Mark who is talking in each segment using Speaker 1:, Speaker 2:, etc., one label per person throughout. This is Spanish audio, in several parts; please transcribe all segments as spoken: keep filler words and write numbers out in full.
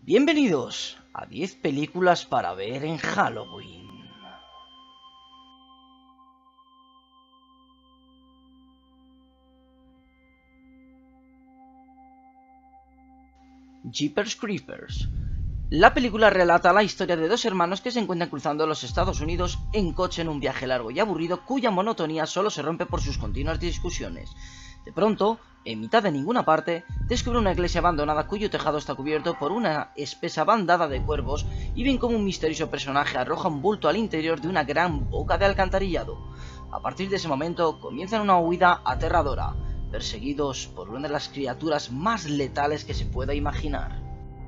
Speaker 1: Bienvenidos a diez películas para ver en Halloween. Jeepers Creepers. La película relata la historia de dos hermanos que se encuentran cruzando los Estados Unidos en coche en un viaje largo y aburrido cuya monotonía solo se rompe por sus continuas discusiones. De pronto, en mitad de ninguna parte, descubre una iglesia abandonada cuyo tejado está cubierto por una espesa bandada de cuervos y ven como un misterioso personaje arroja un bulto al interior de una gran boca de alcantarillado. A partir de ese momento comienzan una huida aterradora, perseguidos por una de las criaturas más letales que se pueda imaginar.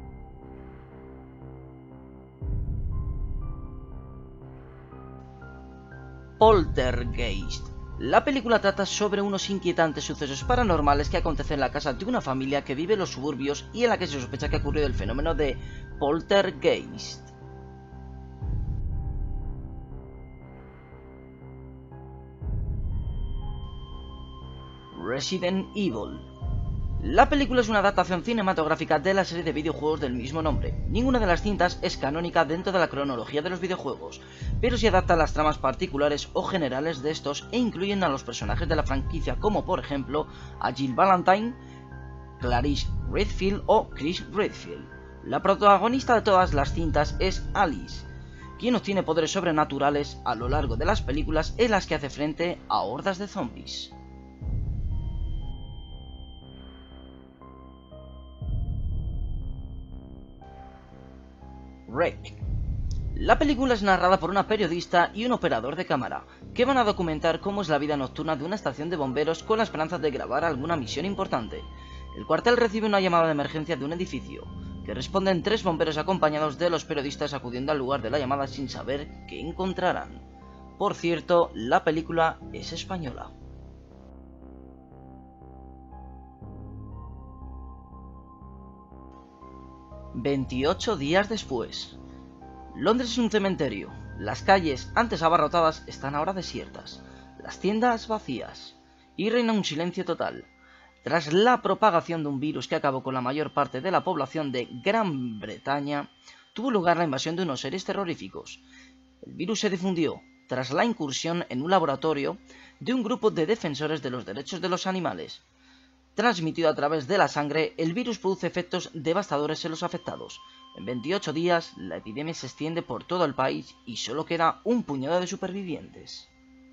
Speaker 1: Poltergeist. La película trata sobre unos inquietantes sucesos paranormales que acontecen en la casa de una familia que vive en los suburbios y en la que se sospecha que ha ocurrido el fenómeno de poltergeist. Resident Evil. La película es una adaptación cinematográfica de la serie de videojuegos del mismo nombre. Ninguna de las cintas es canónica dentro de la cronología de los videojuegos, pero sí adapta las tramas particulares o generales de estos e incluyen a los personajes de la franquicia como por ejemplo a Jill Valentine, Clarice Redfield o Chris Redfield. La protagonista de todas las cintas es Alice, quien obtiene poderes sobrenaturales a lo largo de las películas en las que hace frente a hordas de zombies. Wreck. La película es narrada por una periodista y un operador de cámara, que van a documentar cómo es la vida nocturna de una estación de bomberos con la esperanza de grabar alguna misión importante. El cuartel recibe una llamada de emergencia de un edificio, que responden tres bomberos acompañados de los periodistas acudiendo al lugar de la llamada sin saber qué encontrarán. Por cierto, la película es española. veintiocho días después. Londres es un cementerio. Las calles, antes abarrotadas, están ahora desiertas. Las tiendas vacías. Y reina un silencio total. Tras la propagación de un virus que acabó con la mayor parte de la población de Gran Bretaña, tuvo lugar la invasión de unos seres terroríficos. El virus se difundió tras la incursión en un laboratorio de un grupo de defensores de los derechos de los animales. Transmitido a través de la sangre, el virus produce efectos devastadores en los afectados. En veintiocho días, la epidemia se extiende por todo el país y solo queda un puñado de supervivientes.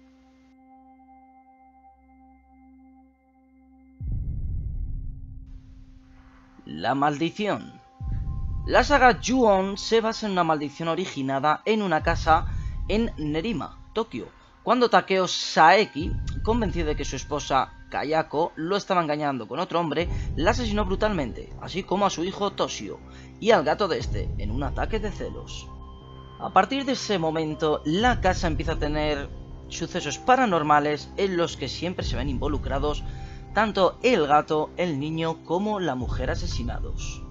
Speaker 1: La maldición. La saga Ju-On se basa en una maldición originada en una casa en Nerima, Tokio, cuando Takeo Saeki, convencido de que su esposa Kayako lo estaba engañando con otro hombre, la asesinó brutalmente, así como a su hijo Toshio y al gato de este, en un ataque de celos. A partir de ese momento, la casa empieza a tener sucesos paranormales en los que siempre se ven involucrados tanto el gato, el niño como la mujer asesinados.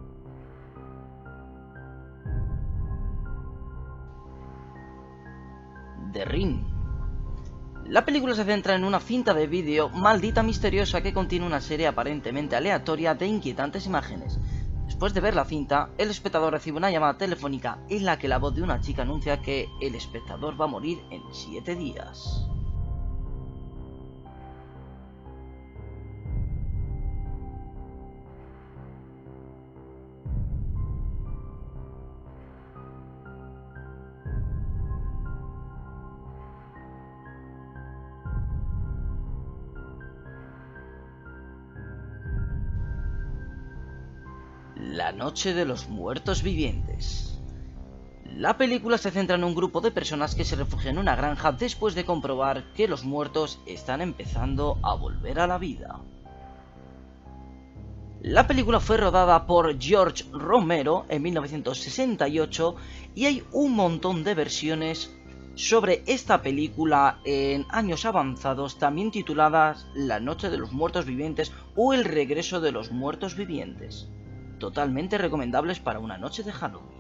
Speaker 1: The Ring. La película se centra en una cinta de vídeo maldita misteriosa que contiene una serie aparentemente aleatoria de inquietantes imágenes. Después de ver la cinta, el espectador recibe una llamada telefónica en la que la voz de una chica anuncia que el espectador va a morir en siete días. La noche de los muertos vivientes. La película se centra en un grupo de personas que se refugian en una granja después de comprobar que los muertos están empezando a volver a la vida. La película fue rodada por George Romero en mil novecientos sesenta y ocho y hay un montón de versiones sobre esta película en años avanzados, también tituladas La noche de los muertos vivientes o El regreso de los muertos vivientes. Totalmente recomendables para una noche de Halloween.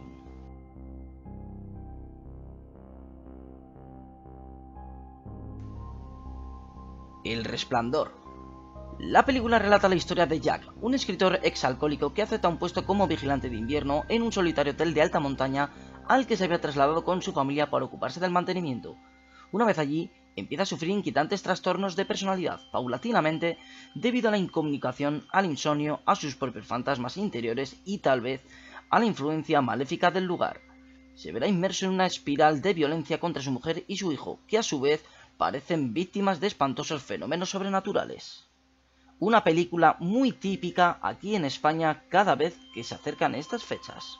Speaker 1: El Resplandor. La película relata la historia de Jack, un escritor exalcohólico que acepta un puesto como vigilante de invierno en un solitario hotel de alta montaña al que se había trasladado con su familia para ocuparse del mantenimiento. Una vez allí, empieza a sufrir inquietantes trastornos de personalidad, paulatinamente, debido a la incomunicación, al insomnio, a sus propios fantasmas interiores y tal vez a la influencia maléfica del lugar. Se verá inmerso en una espiral de violencia contra su mujer y su hijo, que a su vez parecen víctimas de espantosos fenómenos sobrenaturales. Una película muy típica aquí en España cada vez que se acercan estas fechas.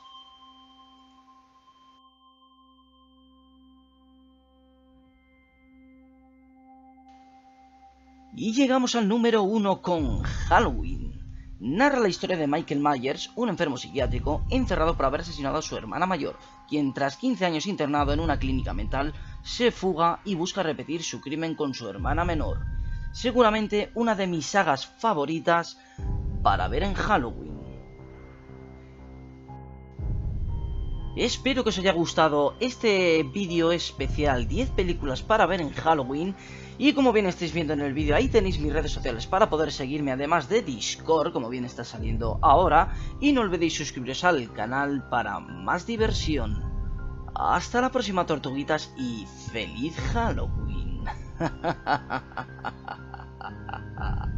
Speaker 1: Y llegamos al número uno con Halloween. Narra la historia de Michael Myers, un enfermo psiquiátrico encerrado por haber asesinado a su hermana mayor, quien tras quince años internado en una clínica mental, se fuga y busca repetir su crimen con su hermana menor. Seguramente una de mis sagas favoritas para ver en Halloween. Espero que os haya gustado este vídeo especial diez películas para ver en Halloween. Y como bien estáis viendo en el vídeo, ahí tenéis mis redes sociales para poder seguirme, además de Discord, como bien está saliendo ahora. Y no olvidéis suscribiros al canal para más diversión. Hasta la próxima, tortuguitas, y ¡feliz Halloween!